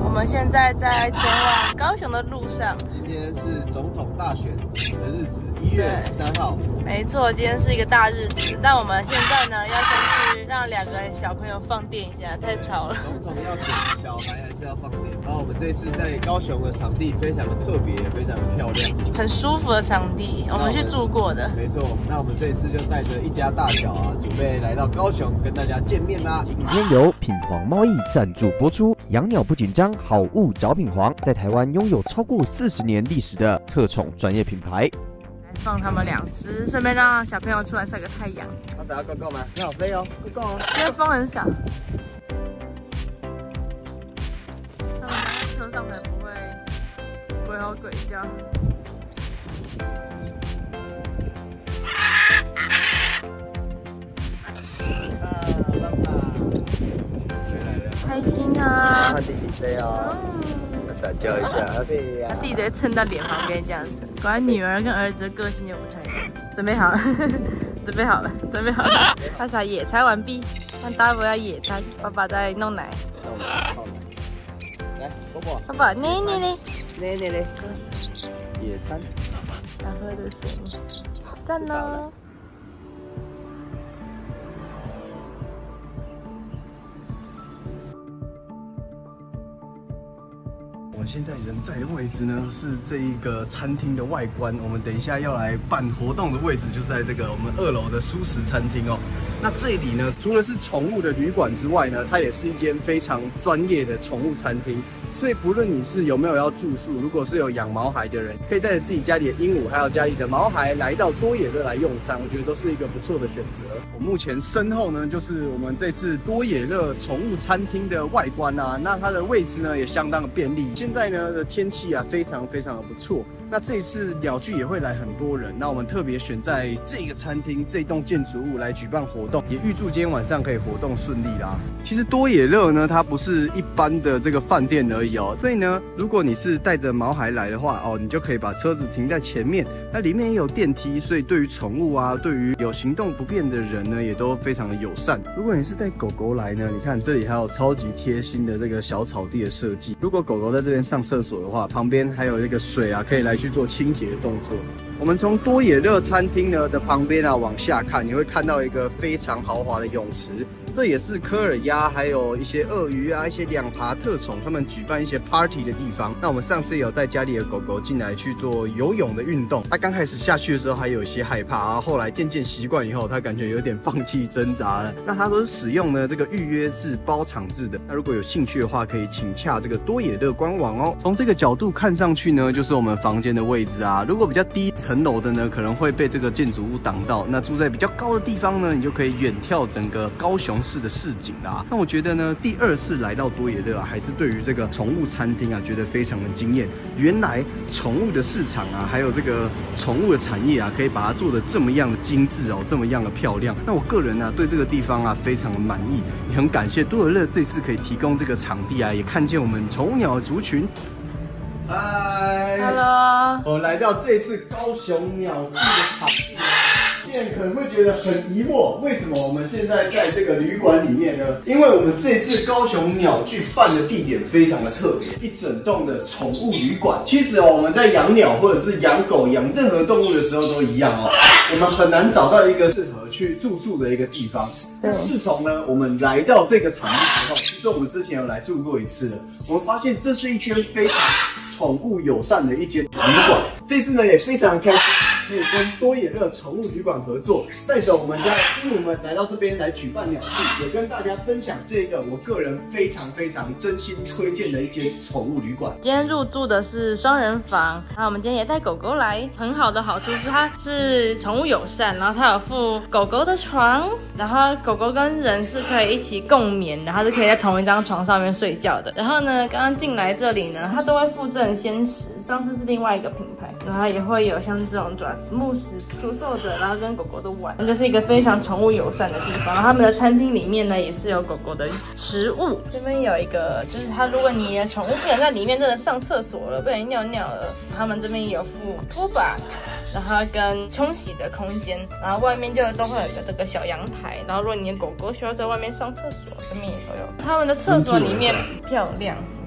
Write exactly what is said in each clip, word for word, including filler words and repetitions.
我们现在在前往高雄的路上。 今天是总统大选的日子，一月十三号。 没错，今天是一个大日子。但我们现在呢，要先去让两个小朋友放电一下，太吵了。 总统要选，小孩还是要放电。然后我们这次在高雄的场地非常的特别，非常的漂亮， 很舒服的场地，我们去住过的。 没错，那我们这次就带着一家大小啊，准备来到高雄跟大家见面啦。 今天由品皇贸易赞助播出。养鸟不紧张，好物找品皇，在台湾拥有超过四十年历史的特宠专业品牌。 来放他们两只，顺便让小朋友出来晒个太阳。 他想要够够吗？你好飞哦，够够哦。 今天风很小，他们在车上才不会鬼吼鬼叫。开心啊！ 看弟弟飞哦，撒娇一下，对呀。 他弟弟蹭到脸旁边这样子，果然女儿跟儿子的个性就不太一样。准备好了，准备好了，准备好了。他才野餐完毕，看大伯要野餐，爸爸在弄奶。 弄奶，泡奶。来，波波。 爸爸，奶奶奶， 奶奶奶。野餐。 想喝的水，赞哦。 我现在人在的位置呢，是这一个餐厅的外观。我们等一下要来办活动的位置，就是在这个我们二楼的蔬食餐厅哦。那这里呢，除了是宠物的旅馆之外呢，它也是一间非常专业的宠物餐厅。所以不论你是有没有要住宿，如果是有养毛孩的人，可以带着自己家里的鹦鹉，还有家里的毛孩来到多野乐来用餐，我觉得都是一个不错的选择。我目前身后呢，就是我们这次多野乐宠物餐厅的外观啊，那它的位置呢也相当的便利。现在呢的天气啊非常非常的不错，那这次鸟聚也会来很多人，那我们特别选在这个餐厅这栋建筑物来举办活动，也预祝今天晚上可以活动顺利啦。其实多野乐呢，它不是一般的这个饭店而已哦，所以呢，如果你是带着毛孩来的话哦，你就可以把车子停在前面，那里面也有电梯，所以对于宠物啊，对于有行动不便的人呢，也都非常的友善。如果你是带狗狗来呢，你看这里还有超级贴心的这个小草地的设计，如果狗狗在这边上厕所的话，旁边还有这个水啊，可以来去做清洁的动作。我们从多野乐餐厅呢的旁边啊往下看，你会看到一个非常豪华的泳池，这也是科尔鸭还有一些鳄鱼啊、一些两爬特宠他们举办一些 party 的地方。那我们上次也有带家里的狗狗进来去做游泳的运动，它刚开始下去的时候还有一些害怕，然后后来渐渐习惯以后，它感觉有点放弃挣扎了。那它都是使用呢这个预约制包场制的，那如果有兴趣的话，可以请洽这个多野乐官网哦。从这个角度看上去呢，就是我们房间的位置啊。如果比较低层楼的呢，可能会被这个建筑物挡到。那住在比较高的地方呢，你就可以远眺整个高雄市的市景啦。那我觉得呢，第二次来到多野乐啊，还是对于这个宠物餐厅啊，觉得非常的惊艳。原来宠物的市场啊，还有这个宠物的产业啊，可以把它做得这么样的精致哦，这么样的漂亮。那我个人啊，对这个地方啊，非常的满意，也很感谢多野乐这次可以提供这个场地啊，也看见我们宠物鸟的族群。嗨 ，Hello， 我们来到这次高雄鸟聚的场地，现在可能会觉得很疑惑，为什么我们现在在这个旅馆里面呢？因为我们这次高雄鸟聚办的地点非常的特别，一整栋的宠物旅馆。其实哦，我们在养鸟或者是养狗、养任何动物的时候都一样哦，我们很难找到一个适合去住宿的一个地方。但自从呢，我们来到这个场地之后，其实我们之前有来住过一次了，我们发现这是一间非常宠物友善的一间旅馆。这次呢也非常开心，可以跟多野乐宠物旅馆合作，带着我们家的鹦鹉们来到这边来举办鸟聚，也跟大家分享这个我个人非常非常真心推荐的一间宠物旅馆。 今天入住的是双人房，那我们今天也带狗狗来，很好的好处是它是宠物友善，然后它有附狗狗的床，然后狗狗跟人是可以一起共眠，然后是可以在同一张床上面睡觉的。然后呢，刚刚进来这里呢，它都会附赠鲜食，上次是另外一个品牌，然后也会有像这种爪子慕斯出售的，然后跟狗狗的玩，那就是一个非常宠物友善的地方。然后他们的餐厅里面呢，也是有狗狗的食物。这边有一个，就是它，如果你的宠物不想在里面真的上厕所了，不小心尿尿了，他们这边也有附拖把，然后跟冲洗的空间，然后外面就都会有一个这个小阳台，然后如果你的狗狗需要在外面上厕所，这边也都有。他们的厕所里面漂亮。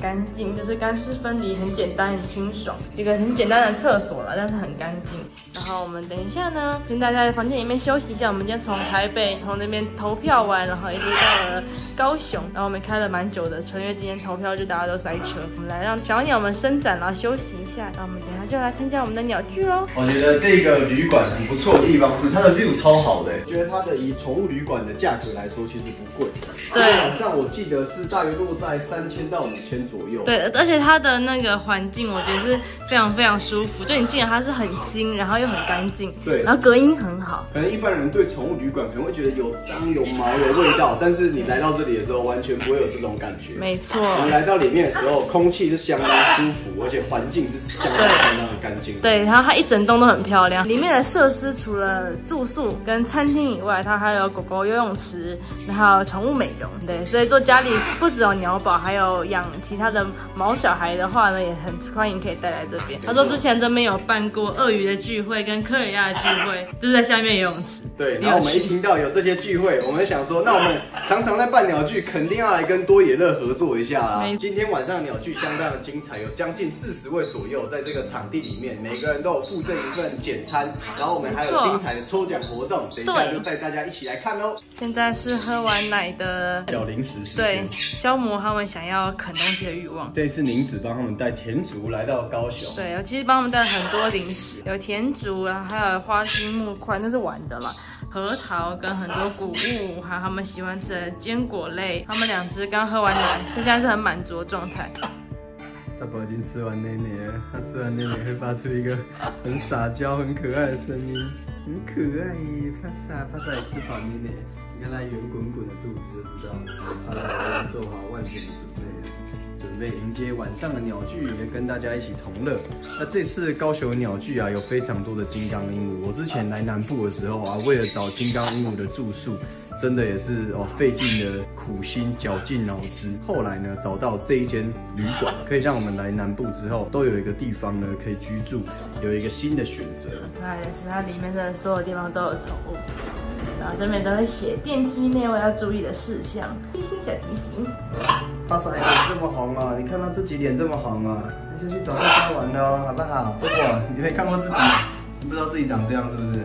干净，就是干湿分离，很简单，很清爽，一个很简单的厕所啦，但是很干净。然后我们等一下呢，先大家在房间里面休息一下。我们今天从台北从那边投票完，然后一路到了高雄，然后我们开了蛮久的车，因为今天投票日大家都塞车。我们来让小鸟们伸展，然后休息一下。然后我们等一下就来参加我们的鸟剧喽。 我觉得这个旅馆很不错的地方是它的 view 超好的，觉得它的以宠物旅馆的价格来说其实不贵。 对， 晚上我记得是大约落在三千到五千左右。 对，而且它的那个环境我觉得是非常非常舒服，就你进来它是很新，然后又很干净， 对， 然后隔音很好。 可能一般人对宠物旅馆可能会觉得有脏、有毛、有味道，但是你来到这里的时候完全不会有这种感觉。 没错， 我们来到里面的时候，空气是相当舒服，而且环境是相当相当的干净。 对，然后它一整栋都很漂亮，里面的设施除了住宿跟餐厅以外，它还有狗狗游泳池，然后宠物美容。对，所以做家里不只有鸟宝，还有养其他的毛小孩的话呢，也很欢迎可以带来这边。他说之前这边有办过鳄鱼的聚会跟科尔亚的聚会，就是在下面游泳池。 对，然后我们一听到有这些聚会，我们想说，那我们常常在办鸟剧，肯定要来跟多野乐合作一下啦。今天晚上的鸟剧相当的精彩，有将近四十位左右在这个场地里面，每个人都有附赠一份简餐，然后我们还有精彩的抽奖活动，等一下就带大家一起来看喽。 现在是喝完奶的小零食时对，消磨他们想要啃东西的欲望。 这一次宁子帮他们带甜竹来到高雄， 对，我其实帮他们带了很多零食，有甜竹，然后还有花心木块，那是玩的啦。核桃跟很多谷物，还有他们喜欢吃的坚果类。他们两只刚喝完奶，所以现在是很满足的状态。 大宝已经吃完奶奶了，他吃完奶奶会发出一个很撒娇、很可爱的声音，很可爱耶！帕萨帕萨也吃饱奶奶，你看他圆滚滚的肚子就知道，他来做好万全的准备了。准备迎接晚上的鸟剧，也跟大家一起同乐。那这次高雄鸟剧啊，有非常多的金刚鹦鹉。我之前来南部的时候啊，为了找金刚鹦鹉的住宿，真的也是哦费尽了苦心，绞尽脑汁。后来呢，找到这一间旅馆，可以让我们来南部之后都有一个地方呢可以居住，有一个新的选择。 那也是它里面的所有地方都有宠物。然后这边都会写电梯内外要注意的事项，贴心小提醒。 帕萨脸这么红啊！你看到这几点这么红啊？那就去找大家玩了哦，好不好？不过你没看过自己，你不知道自己长这样是不是？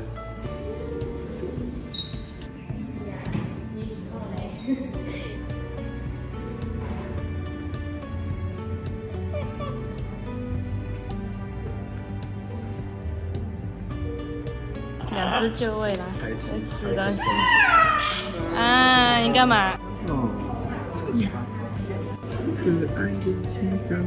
两只就位啦， 开吃吃东西。啊，你干嘛？ 哦，可爱的金刚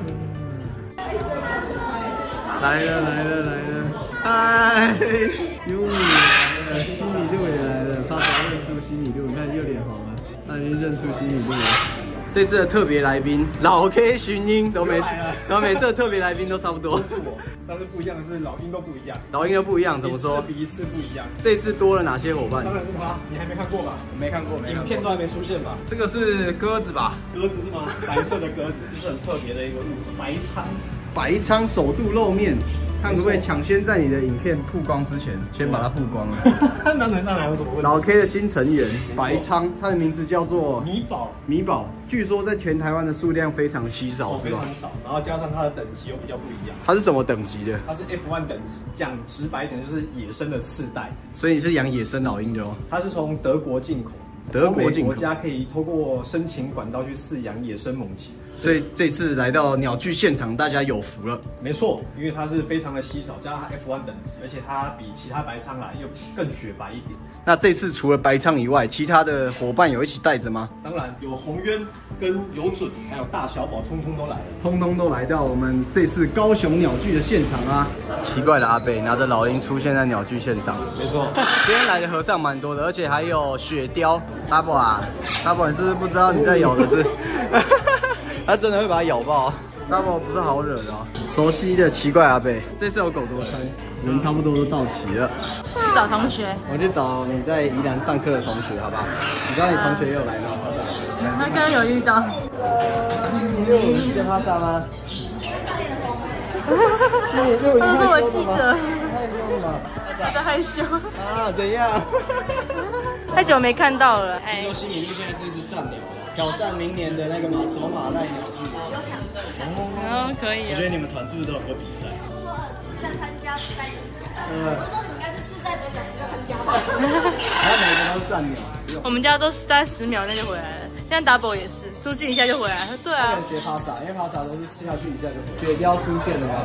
来了来了来了！嗨，鹦鹉来了，西米露也来了，帕萨认出西米露，你看又脸红了，他已经认出西米露了。这次的特别来宾老 K 寻鹰，都每次，然后每次的特别来宾都差不多。 是我，但是不一样的是老鹰都不一样， 老鹰都不一样，怎么说？ 比一次不一样。 这次多了哪些伙伴？ 当然是他，你还没看过吧？ 没看过，没看过。 影片都还没出现吧？ 这个是鸽子吧？ 鸽子是吗？白色的鸽子，是很特别的一个物种，白鲳。 白鲳首度露面，看可不可以抢先在你的影片曝光之前，先把它曝光了。 那那那有什么问题？ 老 K 的新成员白鲳，它的名字叫做米宝。 米宝，据说在全台湾的数量非常稀少， 哦、 是吧？ 非常少，然后加上它的等级又比较不一样。 它是什么等级的？ 它是 F 一 等级，讲直白一点就是野生的次代。 所以你是养野生老鹰的哦？ 它是从德国进口。 德国进口， 国家可以透过申请管道去饲养野生猛禽， 所以这次来到鸟剧现场，大家有福了。 没错，因为它是非常的稀少，加上它 F 一 等级，而且它比其他白鲳来又更雪白一点。 那这次除了白鲳以外，其他的伙伴有一起带着吗？ 当然有红鸢跟有准，还有大小宝，通通都来了， 通通都来到我们这次高雄鸟剧的现场啊！奇怪的阿贝拿着老鹰出现在鸟剧现场， 没错， 今天来的和尚蛮多的，而且还有雪雕。大宝啊，大宝，你是不是不知道你在咬的是？他真的会把它咬爆。大宝不是好惹的哦。熟悉的奇怪阿贝，这次有狗多餐，人差不多都到齐了。 去找同学， 我去找你在宜兰上课的同学，好不好？你知道你同学也有来吗？ 他刚刚有遇到。 你有记得帕萨吗？是你是我他说我记得。 害羞吗？ 他在害羞。 啊，怎样？ 太久没看到了，哎。 听说西米露现在是一只战鸟了，可挑战明年的那个马走马濑鸟剧。 有抢着。 哦，可以、啊。 我觉得你们团是不是都有个比赛？ 说说自在参加，自在得奖。 嗯。 我说你们应该是自在得奖，不要参加吧。 还有每个都站鸟。 我们家都是大概十秒内就回来了，现在 double 也是出镜一下就回来了。对啊。 不能学趴萨，因为趴萨都是吃下去一下就回来。雪雕出现了吗？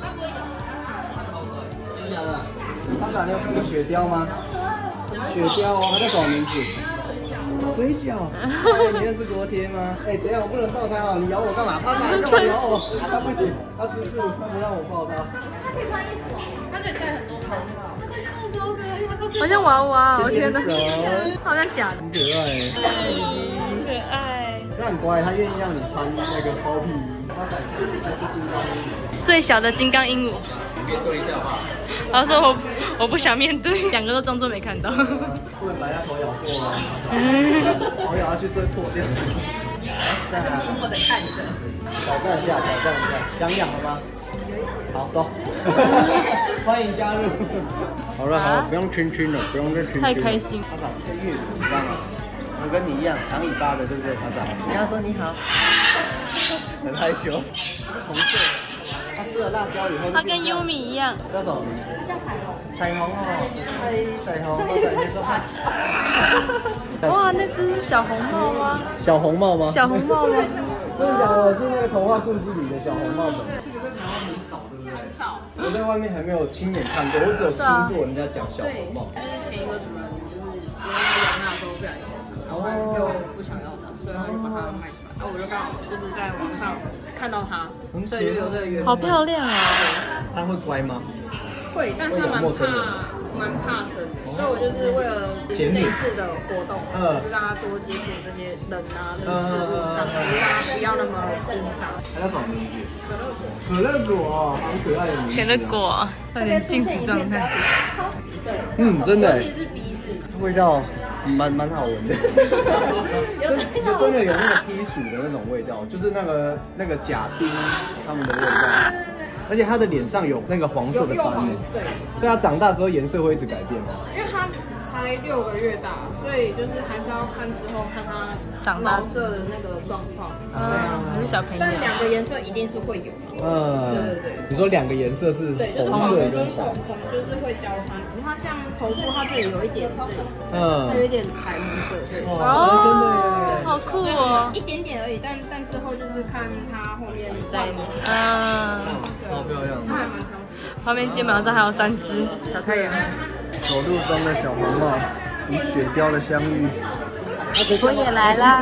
真的假的？趴萨你有看过雪雕吗？雪雕哦，它叫什么名字？水饺。哎，你认识锅贴吗？哎，怎样？我不能抱它哦，你咬我干嘛？趴萨你干嘛咬我？他不行，他吃素，他不让我抱他。 他可以穿衣服，他可以戴很多头发。 好像娃娃，我天哪， 好像假的。 很可爱。 很可爱。 他很乖，他愿意让你穿那个包屁衣。他才才是金刚鹦鹉。 最小的金刚鹦鹉。 面对一下吧。 他说我我不想面对，两个都装作没看到。 不能把他头咬破啊！头咬下去是会破掉。哇塞！默默的看着。挑战一下，挑战一下，想养了吗？好，走。欢迎加入。好了好了，不用亲亲了，不用再亲亲了。 太开心。 他长这月你知道吗？我跟你一样，长尾巴的，对不对？他长。你跟他说你好。很害羞。红色。他吃了辣椒以后， 他跟优米一样， 叫什么？ 像彩虹。 彩虹哦，嗨，彩虹，彩虹说嗨。 哇，那只是小红帽吗？ 小红帽吗？ 小红帽吗？ 真的假的？是那个童话故事里的小红帽们。这个在台湾很少，对不对？很少。我在外面还没有亲眼看过，我只有听过人家讲小红帽。 就是前一个主人就是因为养它的时候不小心受伤，然后就不想要它，所以他就把它卖出来。然后我就刚好就是在网上看到它，所以就有这个缘分。 好漂亮啊！ 它会乖吗？ 会，但它蛮怕蛮怕生的，所以我就是为了这一次的活动，就是让它多接触这些人啊、人事物上，就是让它不要那么紧张。 它叫什么名字？ 可乐果。 可乐果，很可爱的名字。 可乐果，有点静止状态。 嗯，真的。 尤其是鼻子， 味道蛮蛮好闻的。有真的有那个批鼠的那种味道，就是那个那个甲丁他们的味道。而且它的脸上有那个黄色的斑呢， 对， 所以它长大之后颜色会一直改变吗？ 因为它才六个月大，所以就是还是要看之后看它长大毛色的那个状况。 嗯，还是小朋友。 但两个颜色一定是会有。 嗯， 对对对。 你说两个颜色是红色跟黄， 红就是会交叉。它像头部，它这里有一点， 嗯， 它有一点彩虹色，对。 哦，真的耶， 好酷哦， 一点点而已，但但之后就是看它后面在，嗯。 超漂亮的， 旁边肩膀上还有三只小太阳。 走路中的小红帽与雪雕的相遇， 我也来啦！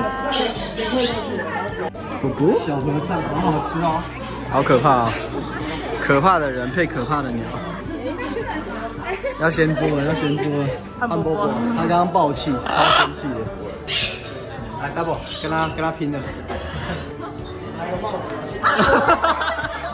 姑姑，小和尚，好好吃哦，好可怕哦，可怕的人配可怕的鸟，要掀桌了，要掀桌了，汉伯伯，他刚刚爆气，超生气的，来 double 跟他跟他拼了，拿个帽子。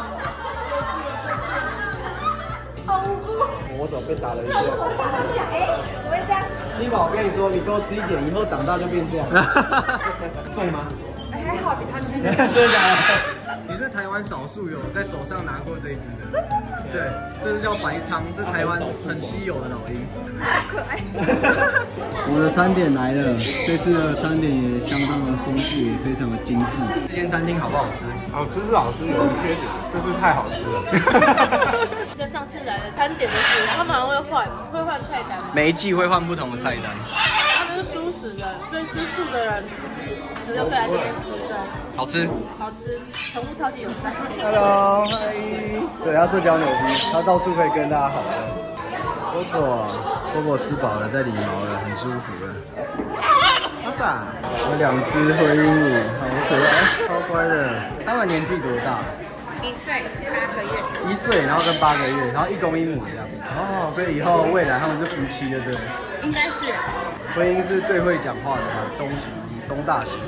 我手被打了一下。 哎，怎么会这样？ 丽宝，我跟你说，你多吃一点，以后长大就变这样。重吗？ 还好，比他轻。 真的假的？你是台湾少数有在手上拿过这一只的。对，这是叫白鲳，是台湾很稀有的老鹰。 好可爱。 我的餐点来了，这次的餐点也相当的丰富，也非常的精致。这间餐厅好不好吃？ 好吃是好吃，有缺点就是太好吃了。 跟上次来的餐点的是，他们好像会换，会换菜单。 每一季会换不同的菜单。 他们是素食的，所以吃素的人，他就会来这边吃的。 好吃， 好吃，宠物超级友善。 Hello， 嗨。对，他社交牛逼，他到处可以跟大家好的。波波，波波吃饱了，在理毛了，很舒服了。阿傻，有两只灰鹦鹉，好可爱，超乖的。他们年纪多大？ 一岁八个月。 一岁，然后跟八个月，然后一公一母这样。哦，所以以后未来他们是夫妻的，对不对？ 应该是。 灰鹰是最会讲话的中型、中大型。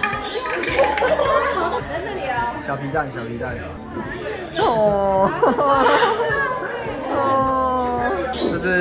在这里啊。 小皮蛋，小皮蛋。哦。哦。这是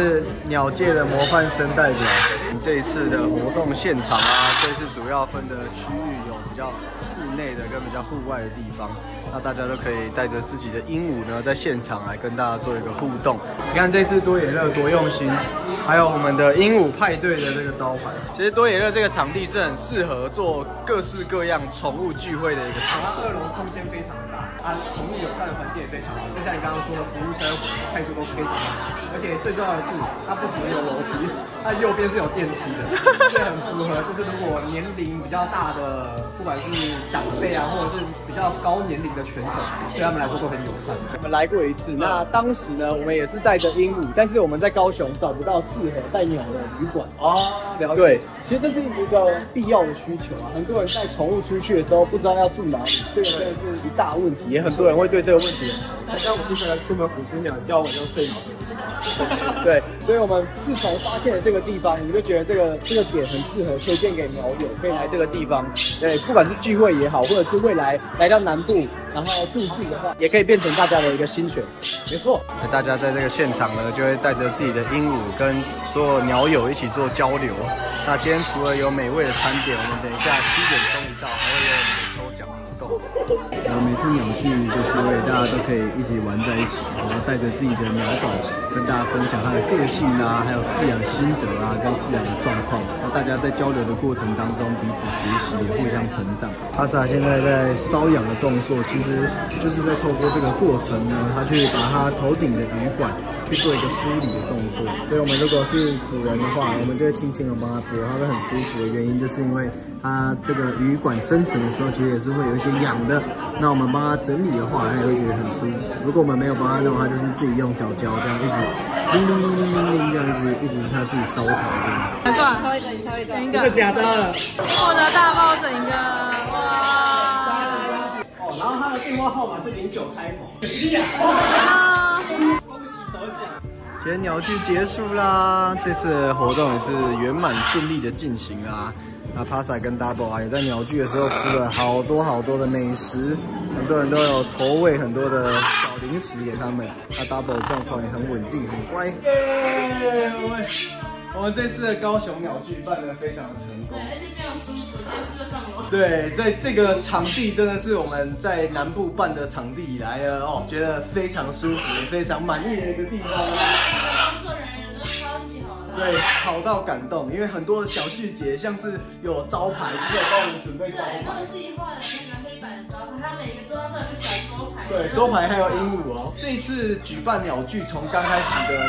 鸟界的模范生代表。这一次的活动现场啊，这次主要分的区域有比较户内的跟比较户外的地方，那大家都可以带着自己的鹦鹉呢，在现场来跟大家做一个互动。你看这次多野乐多用心，还有我们的鹦鹉派对的这个招牌。其实多野乐这个场地是很适合做各式各样宠物聚会的一个场所。 二楼空间非常的大，啊，宠物友善的环境也非常好，就像你刚刚说的，服务生态度都非常好，而且最重要的是，它不只有楼梯，它右边是有电梯的，这很符合就是如果年龄比较大的，不管是长辈啊，或者是比较高年龄的犬种，对他们来说都很友善。 我们来过一次，那当时呢，我们也是带着鹦鹉，但是我们在高雄找不到适合带鸟的旅馆哦，了解。对，其实这是一个必要的需求啊，很多人带宠物出去的时候不知道要住哪里，这个真的是一大问题，也很多人会对这个问题。 像我们经常出门五十秒，叫我就睡着。 对，所以我们自从发现了这个地方，我们就觉得这个这个点很适合推荐给鸟友，可以来这个地方。对，不管是聚会也好，或者是未来来到南部，然后住宿的话，也可以变成大家的一个新选择。没错，那大家在这个现场呢，就会带着自己的鹦鹉跟所有鸟友一起做交流。那今天除了有美味的餐点，我们等一下七点钟一到，还会有我们的抽奖活动。然后每次鸟聚就是为大家都可以一起玩在一起，然后带着自己的鸟宝跟大家分享它的个性啊，还有饲养心得啊，跟饲养的状况。那大家在交流的过程当中，彼此学习，也互相成长。阿萨现在在搔痒的动作，其实就是在透过这个过程呢，他去把他头顶的羽管去做一个梳理的动作。所以我们如果是主人的话，我们就会轻轻的帮他拨，他会很舒服的原因，就是因为它这个羽管生成的时候，其实也是会有一些痒的。那我们帮它整理的话，它也会觉得很舒服。如果我们没有帮它弄，它就是自己用脚胶这样一直铃铃铃铃铃铃这样一直一直它自己烧头这样。 没错， 抽一个，你抽一个， 整一真的假的？ 我的大抱整一个，哇！ 哦，然后他的电话号码是零九开头。 啊！ 恭喜得奖！ 今天鸟聚结束啦，这次的活动也是圆满顺利的进行啦。那 Pasa 跟 Double 啊，也在鸟聚的时候吃了好多好多的美食，很多人都有投喂很多的小零食给他们。那 Double 状况也很稳定，很乖。耶！我们我们这次的高雄鸟聚办得非常的成功， 而且非常舒服，直接吃得上楼。 对，在这个场地真的是我们在南部办的场地以来呢，哦，觉得非常舒服，也非常满意的一个地方。 工作人员都超级好的。 对，好到感动，因为很多的小细节，像是有招牌，就是有帮我们准备招对，他牌。 们自己画的那个黑板的招牌，还有每个桌上都有个小桌牌。 对，桌牌还有鹦鹉哦。这一次举办鸟聚，从刚开始的，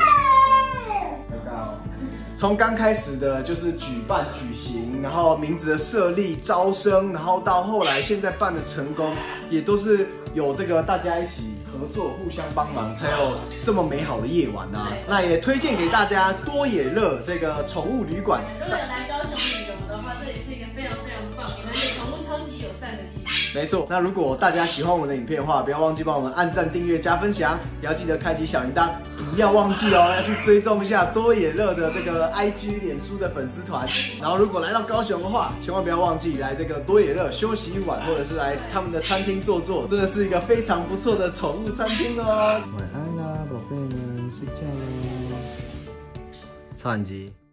从刚开始的就是举办举行，然后名字的设立、招生，然后到后来现在办的成功，也都是有这个大家一起合作、互相帮忙，才有这么美好的夜晚啊！那也推荐给大家多野乐这个宠物旅馆。 如果有来高雄旅游的话，这里是一个非常非常棒，而且宠物超级友善的地方。 没错，那如果大家喜欢我们的影片的话，不要忘记帮我们按赞、订阅、加分享，也要记得开启小铃铛，不要忘记哦，要去追踪一下多野乐的这个 I G、脸书的粉丝团。然后如果来到高雄的话，千万不要忘记来这个多野乐休息一晚，或者是来他们的餐厅坐坐，真的是一个非常不错的宠物餐厅哦。晚安啦，宝贝们，睡觉喽。超级。